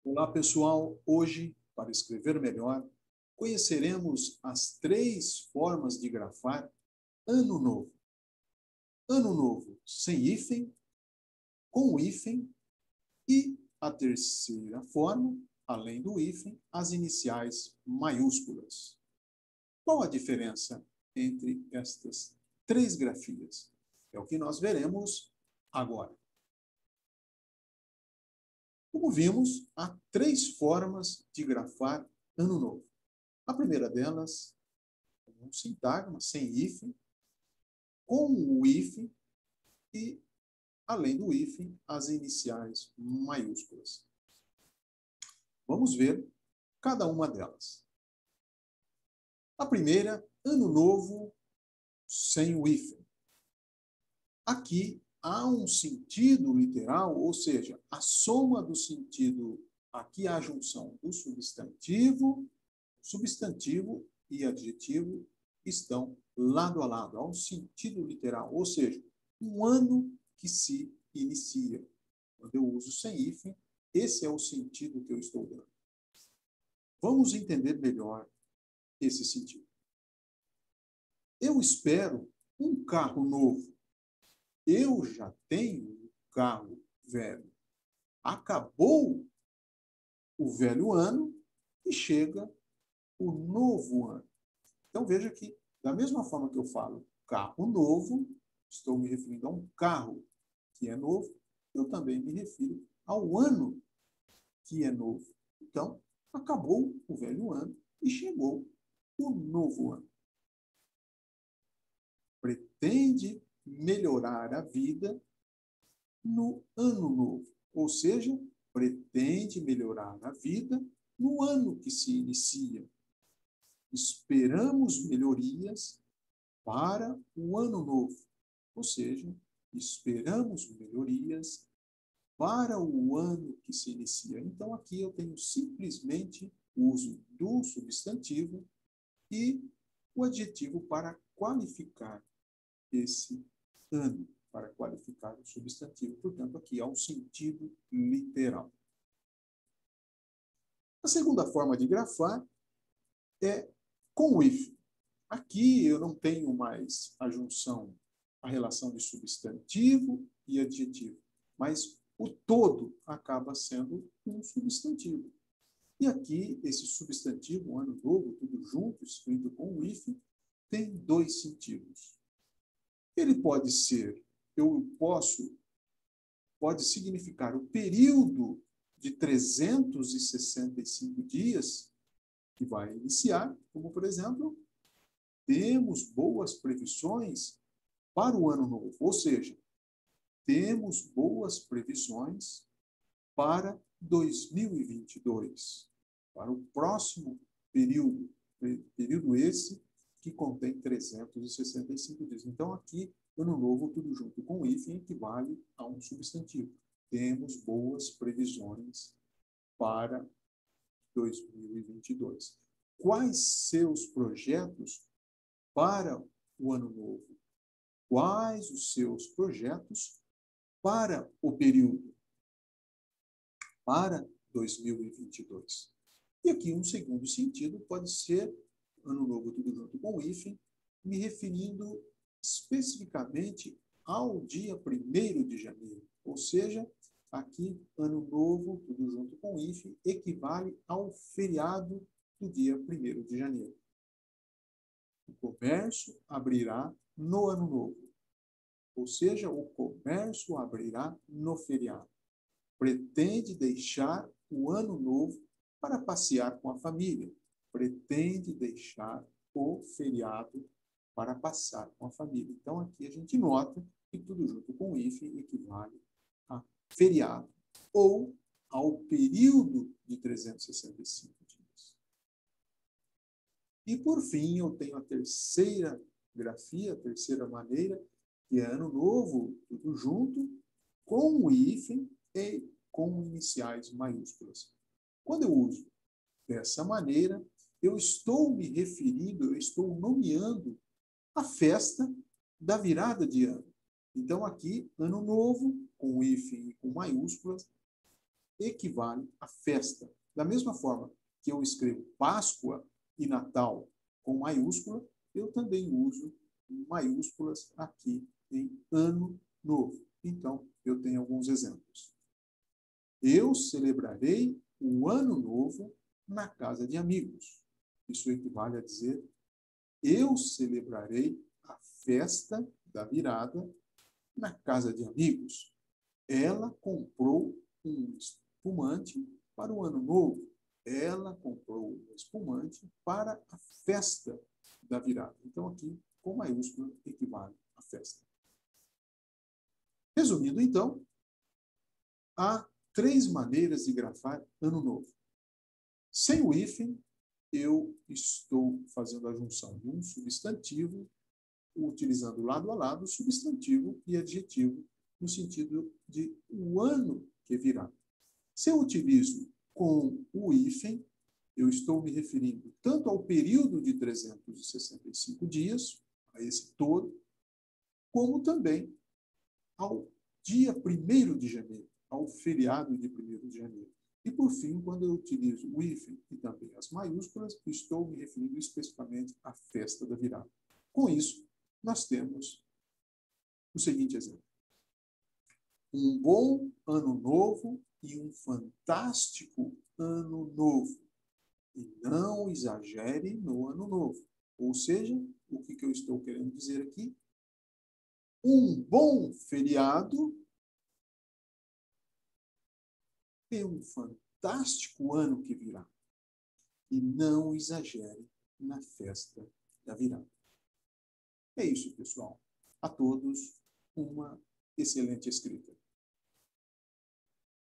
Olá, pessoal. Hoje, para escrever melhor, conheceremos as 3 formas de grafar Ano Novo. Ano Novo sem hífen, com hífen e a terceira forma, além do hífen, as iniciais maiúsculas. Qual a diferença entre estas 3 grafias? É o que nós veremos agora. Como vimos, há 3 formas de grafar Ano Novo. A primeira delas, um sintagma sem hífen, com o hífen e, além do hífen, as iniciais maiúsculas. Vamos ver cada uma delas. A primeira, Ano Novo sem o hífen. Aqui há um sentido literal, ou seja, a soma do sentido, aqui há a junção do substantivo e adjetivo estão lado a lado. Há um sentido literal, ou seja, um ano que se inicia. Quando eu uso sem hífen, esse é o sentido que eu estou dando. Vamos entender melhor esse sentido. Eu espero um carro novo. Eu já tenho um carro velho. Acabou o velho ano e chega o novo ano. Então, veja que, da mesma forma que eu falo carro novo, estou me referindo a um carro que é novo, eu também me refiro ao ano que é novo. Então, acabou o velho ano e chegou o novo ano. Pretende melhorar a vida no ano novo, ou seja, pretende melhorar a vida no ano que se inicia. Esperamos melhorias para o ano novo, ou seja, esperamos melhorias para o ano que se inicia. Então, aqui eu tenho simplesmente o uso do substantivo e o adjetivo para qualificar esse ano, para qualificar o substantivo. Portanto, aqui há um sentido literal. A segunda forma de grafar é com o hífen. Aqui eu não tenho mais a junção, a relação de substantivo e adjetivo, mas o todo acaba sendo um substantivo. E aqui, esse substantivo, um ano novo, tudo junto, escrito com o hífen, tem 2 sentidos. Ele pode ser, pode significar o período de 365 dias que vai iniciar, como, por exemplo, temos boas previsões para o ano novo, ou seja, temos boas previsões para 2022, para o próximo período esse que contém 365 dias. Então, aqui, ano novo, tudo junto com o hífen, equivale a um substantivo. Temos boas previsões para 2022. Quais seus projetos para o ano novo? Quais os seus projetos para o período? Para 2022. E aqui um segundo sentido pode ser ano novo tudo junto com o hífen, me referindo especificamente ao dia 1º de janeiro. Ou seja, aqui ano novo tudo junto com o hífen equivale ao feriado do dia 1º de janeiro. O comércio abrirá no ano novo. Ou seja, o comércio abrirá no feriado. Pretende deixar o ano novo para passear com a família. Pretende deixar o feriado para passar com a família. Então, aqui a gente nota que tudo junto com o hífen equivale a feriado ou ao período de 365 dias. E, por fim, eu tenho a terceira grafia, a terceira maneira, que é ano novo, tudo junto, com o hífen e com iniciais maiúsculas. Quando eu uso dessa maneira, eu estou me referindo, eu estou nomeando a festa da virada de ano. Então, aqui, ano novo, com hífen e com maiúsculas, equivale a festa. Da mesma forma que eu escrevo Páscoa e Natal com maiúscula, eu também uso maiúsculas aqui em Ano Novo. Então, eu tenho alguns exemplos. Eu celebrarei o Ano Novo na casa de amigos. Isso equivale a dizer: eu celebrarei a festa da virada na casa de amigos. Ela comprou um espumante para o Ano Novo. Ela comprou um espumante para a festa da virada. Então, aqui, com maiúscula, equivale a festa. Resumindo, então, há 3 maneiras de grafar Ano Novo. Sem o hífen, eu estou fazendo a junção de um substantivo, utilizando lado a lado substantivo e adjetivo, no sentido de o ano que virá. Se eu utilizo com o hífen, eu estou me referindo tanto ao período de 365 dias, a esse todo, como também ao dia 1º de janeiro, ao feriado de 1º de janeiro. E, por fim, quando eu utilizo o hífen e também as maiúsculas, estou me referindo especificamente à festa da virada. Com isso, nós temos o seguinte exemplo. Um bom ano novo e um fantástico ano novo. E não exagere no ano novo. Ou seja, o que eu estou querendo dizer aqui? Um bom feriado e um fantástico ano que virá. E não exagere na festa da virada. É isso, pessoal. A todos, uma excelente escrita.